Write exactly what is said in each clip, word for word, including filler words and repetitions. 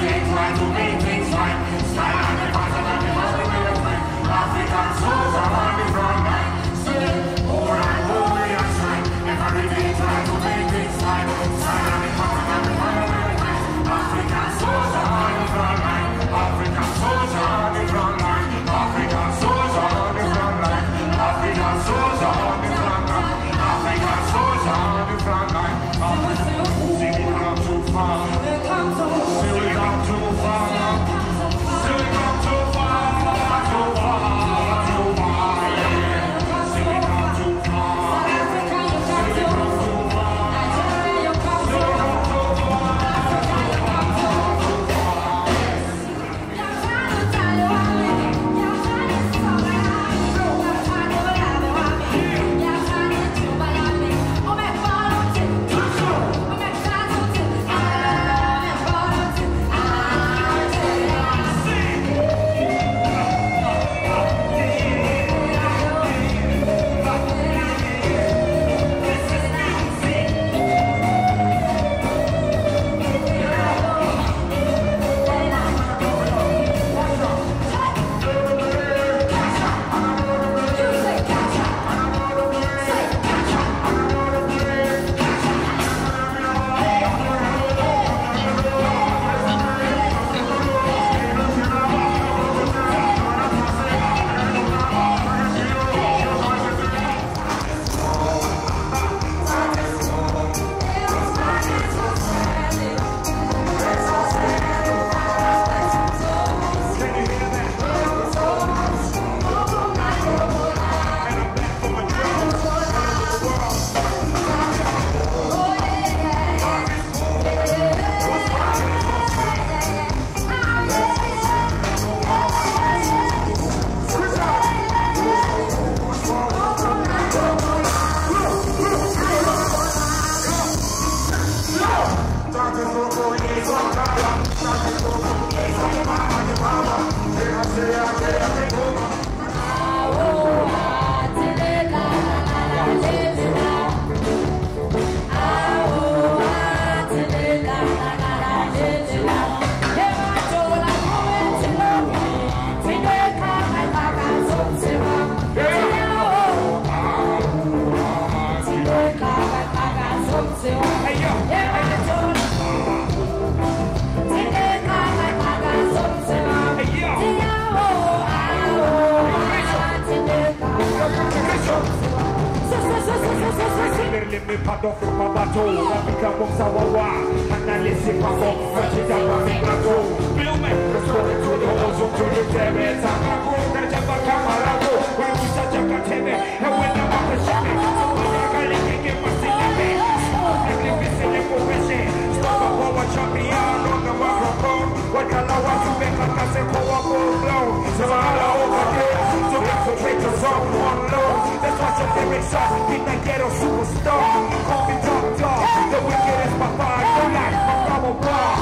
Mi pardon pour ma bateau, la vie comme ça va voir, analyser pas bon, j'ai d'abord mes plateaux. Filme, le soir et tout le rose, tout le thème, ça m'a couru, quand j'ai pas camarade, oui, vous savez qu'à t'aimer, et oui, n'a pas de jamais, c'est pas la qualité qui m'a signé, et les fils et les professés, stop à voir un champion, on ne va pas prendre, ouais, qu'à la voix, tu fais qu'à casser pour un beau blow, c'est pas la haute idée, tu fais que tu fais que ça, one low, that's what's your favorite shot, beat that ghetto superstar. Call me Top Dog, the wickedest by far. No life, I'm a bar.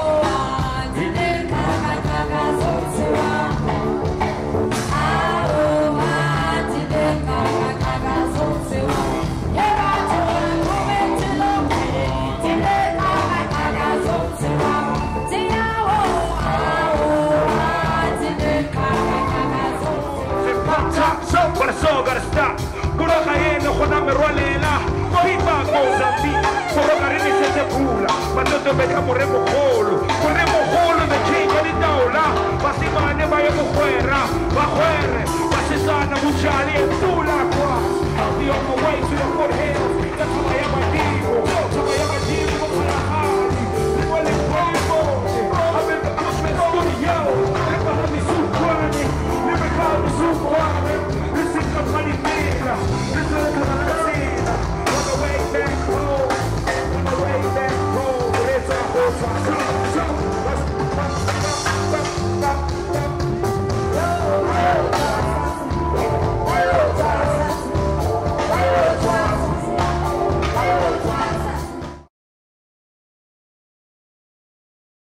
But it's all gotta stop. Puro cayendo con la meruelena. Viva Mozambique. Puro carini se te pula. Cuando te vejamos remojolo. Corremos jolo de chinga de daula. Pasimane vayamos fuera. Bajuere. Pasisana muchali en tu la cross. I'll be on my way to the foothills.